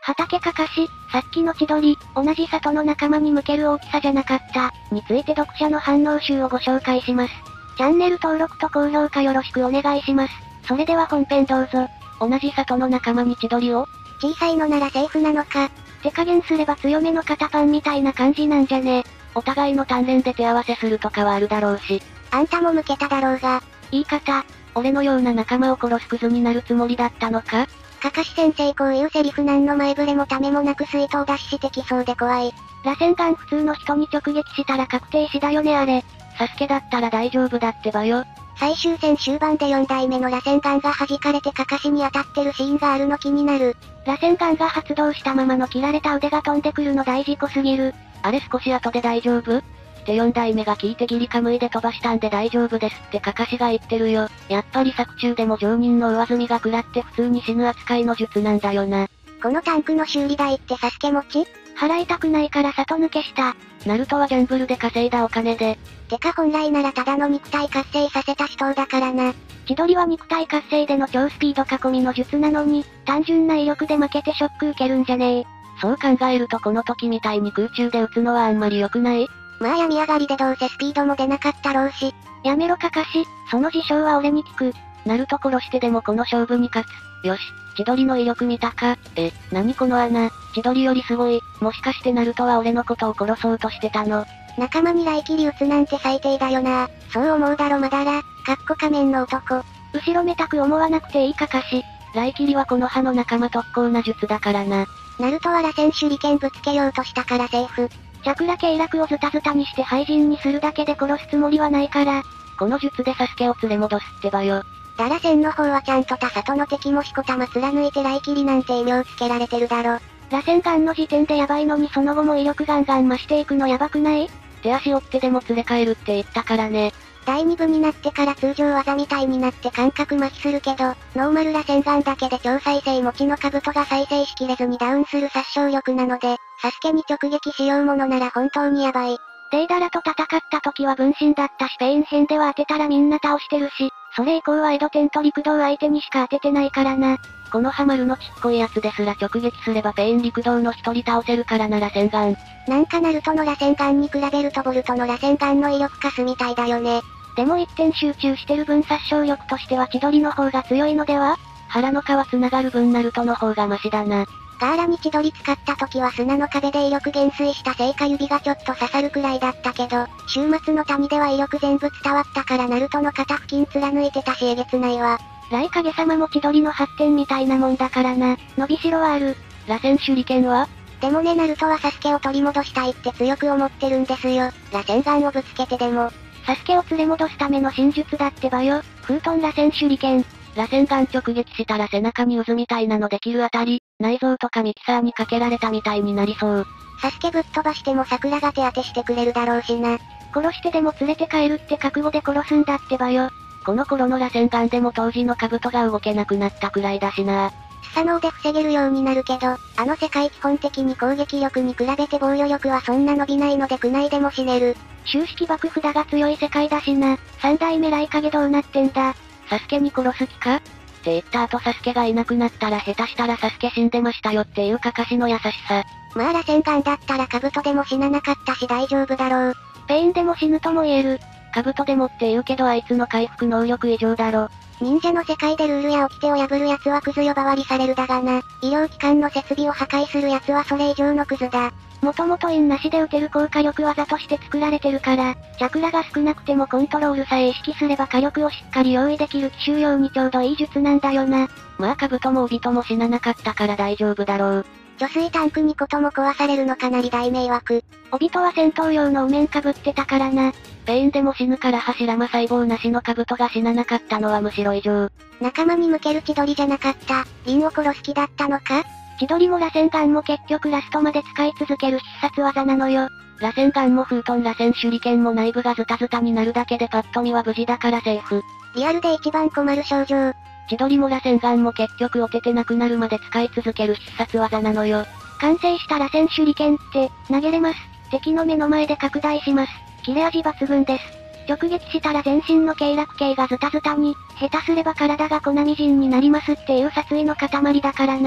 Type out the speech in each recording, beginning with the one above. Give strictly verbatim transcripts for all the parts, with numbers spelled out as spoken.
畑かかし、さっきの千鳥、同じ里の仲間に向ける大きさじゃなかった、について読者の反応集をご紹介します。チャンネル登録と高評価よろしくお願いします。それでは本編どうぞ。 同じ里の仲間に千鳥を？ 小さいのならセーフなのか。手加減すれば強めの肩パンみたいな感じなんじゃね。 お互いの鍛錬で手合わせするとかはあるだろうし。 あんたも向けただろうが。 言い方、俺のような仲間を殺すクズになるつもりだったのか？ かかし先生こういうセリフなんの前触れもためもなく水筒出ししてきそうで怖い。螺旋岩普通の人に直撃したら確定死だよねあれ。 サスケだったら大丈夫だってばよ。 最終戦終盤でよんだいめの螺旋岩が弾かれてかかしに当たってるシーンがあるの気になる。螺旋岩が発動したままの切られた腕が飛んでくるの大事故すぎる。 あれ少し後で大丈夫？ってよんだいめが聞いてギリカムイで飛ばしたんで大丈夫ですってかかしが言ってるよ。やっぱり作中でも常人の上積みが食らって普通に死ぬ扱いの術なんだよな。 このタンクの修理代ってサスケ持ち？払いたくないから里抜けした。 ナルトはギャンブルで稼いだお金で。 てか本来ならただの肉体活性させた死闘だからな。千鳥は肉体活性での超スピード囲みの術なのに、単純な威力で負けてショック受けるんじゃねえ。 そう考えるとこの時みたいに空中で撃つのはあんまり良くない？ まあ病み上がりでどうせスピードも出なかったろうし。やめろかかし、その事象は俺に聞く。 ナルト殺してでもこの勝負に勝つ。よし、千鳥の威力見たか？え、何この穴、千鳥よりすごい。もしかしてナルトは俺のことを殺そうとしてたの？ 仲間に雷切り撃つなんて最低だよな。そう思うだろまだら、かっこ仮面の男。後ろめたく思わなくていいかかし。 雷切りはこの葉の仲間特攻な術だからな。 ナルトは螺旋手裏剣ぶつけようとしたからセーフ。チャクラ経絡をズタズタにして廃人にするだけで殺すつもりはないから。 この術でサスケを連れ戻すってばよ。 だら戦の方はちゃんと他里の敵もしこたま貫いて雷切りなんて異名つけられてるだろ。螺旋岩の時点でヤバいのにその後も威力ガンガン増していくのヤバくない？ 手足折ってでも連れ帰るって言ったからね。 だいに部になってから通常技みたいになって感覚麻痺するけど、ノーマル螺旋岩だけで超再生持ちの兜が再生しきれずにダウンする殺傷力なので、サスケに直撃しようものなら本当にヤバい。デイダラと戦った時は分身だったしペイン編では当てたらみんな倒してるし、それ以降はエドテンと陸道相手にしか当ててないからな。 このハマルのちっこいやつですら直撃すればペイン陸道の一人倒せるからな螺旋岩。 なんかナルトの螺旋岩に比べるとボルトの螺旋岩の威力カスみたいだよね。でも一点集中してる分殺傷力としては千鳥の方が強いのでは？ 腹の皮繋がる分ナルトの方がマシだな。 ガーラに千鳥使った時は砂の壁で威力減衰したせいか指がちょっと刺さるくらいだったけど、終末の谷では威力全部伝わったからナルトの肩付近貫いてたしえげつないわ。雷影様も千鳥の発展みたいなもんだからな。伸びしろはある。 螺旋手裏剣は？ でもねナルトはサスケを取り戻したいって強く思ってるんですよ。螺旋岩をぶつけてでも。サスケを連れ戻すための真術だってばよ。風遁螺旋手裏剣。 螺旋岩直撃したら背中に渦みたいなのできるあたり、内臓とかミキサーにかけられたみたいになりそう。 サスケぶっ飛ばしても桜が手当てしてくれるだろうしな。殺してでも連れて帰るって覚悟で殺すんだってばよ。 この頃の螺旋岩でも当時の兜が動けなくなったくらいだしな。 スサノオで防げるようになるけど、あの世界基本的に攻撃力に比べて防御力はそんな伸びないので苦内でも死ねる。終式爆札が強い世界だしな。三代目雷影どうなってんだ。 サスケに殺す気か？って言った後サスケがいなくなったら下手したらサスケ死んでましたよっていうカカシの優しさ。 まあ螺旋岩だったら兜でも死ななかったし大丈夫だろう。ペインでも死ぬとも言える。 兜でもって言うけどあいつの回復能力異常だろ。 忍者の世界でルールや掟を破る奴はクズ呼ばわりされるだがな。医療機関の設備を破壊する奴はそれ以上のクズだ。もともとインなしで打てる高火力技として作られてるから、チャクラが少なくてもコントロールさえ意識すれば火力をしっかり用意できる奇襲用にちょうどいい術なんだよな。 まあ兜も帯とも死ななかったから大丈夫だろう。 貯水タンクにことも壊されるのかなり大迷惑。帯とは戦闘用のお面被ってたからな。 ペインでも死ぬから柱間細胞なしの兜が死ななかったのはむしろ異常。 仲間に向ける千鳥じゃなかった。リンを殺す気だったのか？千鳥も螺旋岩も結局ラストまで使い続ける必殺技なのよ。 螺旋岩も風遁螺旋手裏剣も内部がズタズタになるだけでパッと見は無事だからセーフ。 リアルで一番困る症状。 千鳥も螺旋岩も結局おててなくなるまで使い続ける必殺技なのよ。 完成した螺旋手裏剣って、投げれます。敵の目の前で拡大します。切れ味抜群です。直撃したら全身の経絡系がズタズタに、下手すれば体が粉みじんになりますっていう殺意の塊だからな。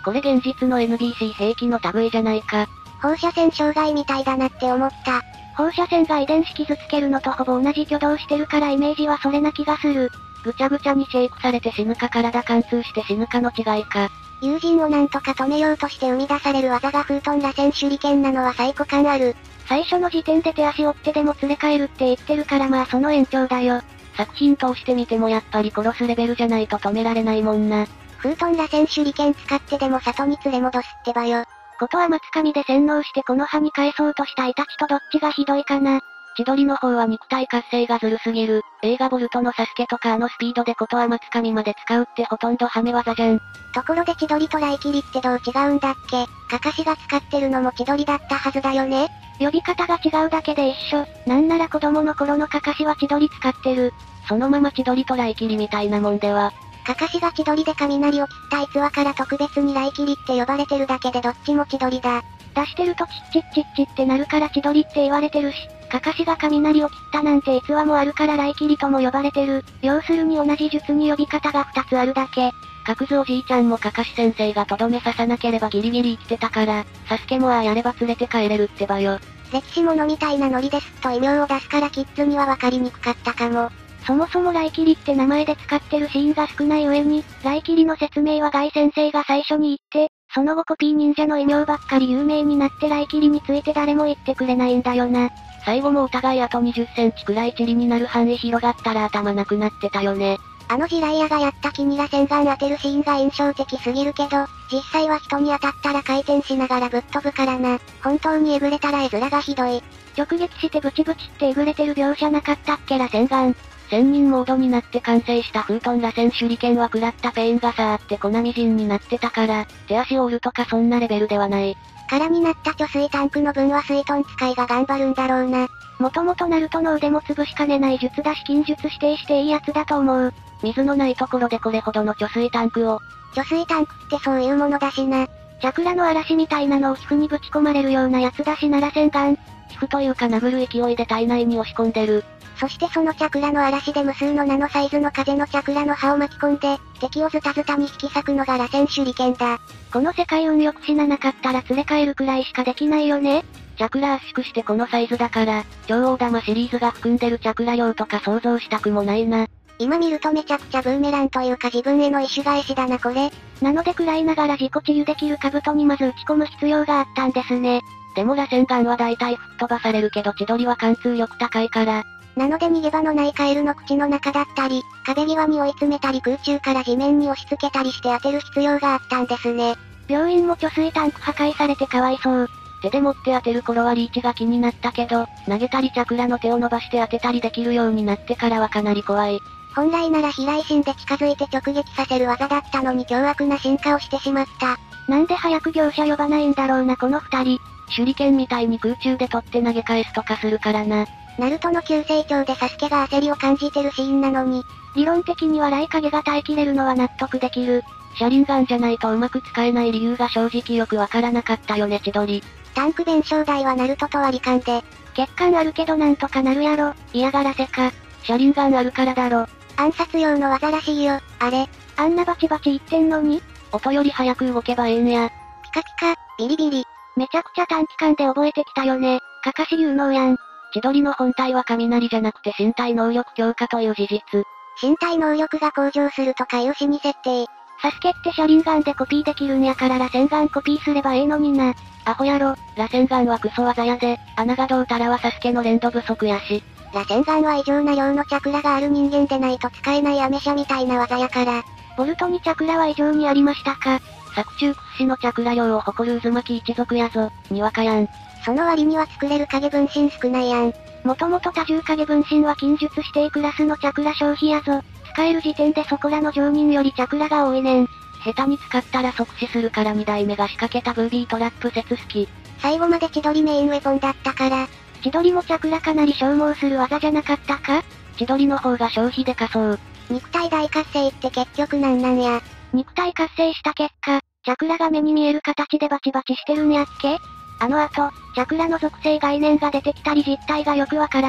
これ現実の エヌビーシー 兵器の類じゃないか。 放射線障害みたいだなって思った。 放射線が遺伝子傷つけるのとほぼ同じ挙動してるからイメージはそれな気がする。 ぐちゃぐちゃにシェイクされて死ぬか体貫通して死ぬかの違いか。 友人をなんとか止めようとして生み出される技がフートン螺旋手裏剣なのはサイコ感ある。 最初の時点で手足折ってでも連れ帰るって言ってるからまあその延長だよ。 作品通してみてもやっぱり殺すレベルじゃないと止められないもんな。 フートン螺旋手裏剣使ってでも里に連れ戻すってばよ。 ことは松上で洗脳してこの葉に返そうとしたイタチとどっちがひどいかな。 千鳥の方は肉体活性がずるすぎる。映画ボルトのサスケとかあのスピードでことは松上まで使うってほとんどハメ技じゃん。 ところで千鳥とライキリってどう違うんだっけ？カカシが使ってるのも千鳥だったはずだよね？ 呼び方が違うだけで一緒。なんなら子供の頃のカカシは千鳥使ってる。 そのまま千鳥とライキリみたいなもんでは。 カカシが千鳥で雷を切った逸話から特別にライキリって呼ばれてるだけでどっちも千鳥だ。 出してるとチッチッチッチってなるから千鳥って言われてるし、カカシが雷を切ったなんて逸話もあるからライキリとも呼ばれてる。要するに同じ術に呼び方が二つあるだけ。 角図おじいちゃんもカカシ先生がとどめ刺さなければギリギリ生きてたから、サスケもああやれば連れて帰れるってばよ。 歴史ものみたいなノリですと異名を出すからキッズには分かりにくかったかも。 そもそもライキリって名前で使ってるシーンが少ない上に、ライキリの説明はガイ先生が最初に言って、その後コピー忍者の異名ばっかり有名になってライキリについて誰も言ってくれないんだよな。 最後もお互いあとにじゅっセンチくらい塵になる範囲広がったら頭なくなってたよね。 あのジライアがやった木に螺旋丸当てるシーンが印象的すぎるけど、実際は人に当たったら回転しながらぶっ飛ぶからな。本当にえぐれたら絵面がひどい。 直撃してブチブチってえぐれてる描写なかったっけ螺旋丸。 千人モードになって完成したフートン螺旋手裏剣は食らったペインがさーって粉みじんになってたから、手足を折るとかそんなレベルではない。 空になった貯水タンクの分は水遁使いが頑張るんだろうな。 もともとナルトの腕も潰しかねない術だし禁術指定していいやつだと思う。 水のないところでこれほどの貯水タンクを。 貯水タンクってそういうものだしな。 チャクラの嵐みたいなのを皮膚にぶち込まれるようなやつだしな螺旋丸。 皮膚というか殴る勢いで体内に押し込んでる。 そしてそのチャクラの嵐で無数のナノサイズの風のチャクラの刃を巻き込んで、敵をズタズタに引き裂くのが螺旋手裏剣だ。 この世界運よく死ななかったら連れ帰るくらいしかできないよね。 チャクラ圧縮してこのサイズだから、超大玉シリーズが含んでるチャクラ量とか想像したくもないな。 今見るとめちゃくちゃブーメランというか自分への意種返しだなこれ。 なので食らいながら自己治癒できる兜にまず打ち込む必要があったんですね。 でも螺旋丸は大体吹っ飛ばされるけど千鳥は貫通力高いから。 なので逃げ場のないカエルの口の中だったり、壁際に追い詰めたり空中から地面に押し付けたりして当てる必要があったんですね。 病院も貯水タンク破壊されてかわいそう。 手で持って当てる頃はリーチが気になったけど、投げたりチャクラの手を伸ばして当てたりできるようになってからはかなり怖い。 本来なら飛来心で近づいて直撃させる技だったのに凶悪な進化をしてしまった。 なんで早く業者呼ばないんだろうなこの二人。 手裏剣みたいに空中で取って投げ返すとかするからな。 ナルトの急成長でサスケが焦りを感じてるシーンなのに、 理論的には雷影が耐えきれるのは納得できる。 車輪ガンじゃないとうまく使えない理由が正直よくわからなかったよね千鳥。 タンク弁償代はナルトと割り勘で。 欠陥あるけどなんとかなるやろ。嫌がらせか。 車輪ガンあるからだろ。 暗殺用の技らしいよ、あれ。 あんなバチバチ言ってんのに音より早く動けばええんや。 ピカピカ、ビリビリ。 めちゃくちゃ短期間で覚えてきたよね。カカシ有能やん。 千鳥の本体は雷じゃなくて身体能力強化という事実。 身体能力が向上するとかいう死に設定。 サスケって車輪ガンでコピーできるんやから螺旋ガンコピーすればええのにな。 アホやろ、螺旋ガンはクソ技やで、穴がどうたらはサスケの連動不足やし。 螺旋ガンは異常な量のチャクラがある人間でないと使えないアメ車みたいな技やから。 ボルトにチャクラは異常にありましたか。 作中屈指のチャクラ量を誇る渦巻き一族やぞ、にわかやん。 その割には作れる影分身少ないやん。 もともと多重影分身は禁術指定クラスのチャクラ消費やぞ。使える時点でそこらの常人よりチャクラが多いねん。 下手に使ったら即死するからに代目が仕掛けたブービートラップ説好き。 最後まで千鳥メインウェポンだったから。 千鳥もチャクラかなり消耗する技じゃなかったか。 千鳥の方が消費でかそう。 肉体大活性って結局なんなんや。 肉体活性した結果、チャクラが目に見える形でバチバチしてるんやっけ。あの後、チャクラの属性概念が出てきたり実体がよくわからん。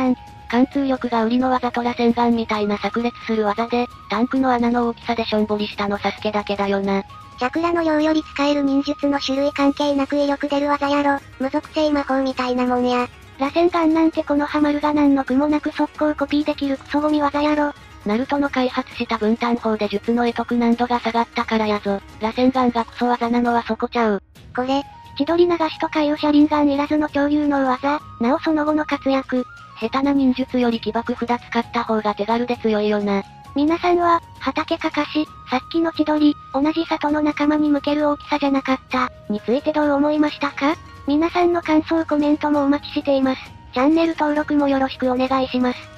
貫通力が売りの技と螺旋岩みたいな炸裂する技で、タンクの穴の大きさでしょんぼりしたのサスケだけだよな。 チャクラの量より使える忍術の種類関係なく威力出る技やろ。無属性魔法みたいなもんや。 螺旋岩なんてこのハマるが何の苦もなく速攻コピーできるクソゴミ技やろ。 ナルトの開発した分担法で術の得得難度が下がったからやぞ。螺旋岩がクソ技なのはそこちゃう。 これ、 千鳥流しとかいう車輪岩いらずの超有能技、なおその後の活躍。 下手な忍術より起爆札使った方が手軽で強いよな。 皆さんは、畑かかし、さっきの千鳥、同じ里の仲間に向ける大きさじゃなかった、についてどう思いましたか？皆さんの感想コメントもお待ちしています。チャンネル登録もよろしくお願いします。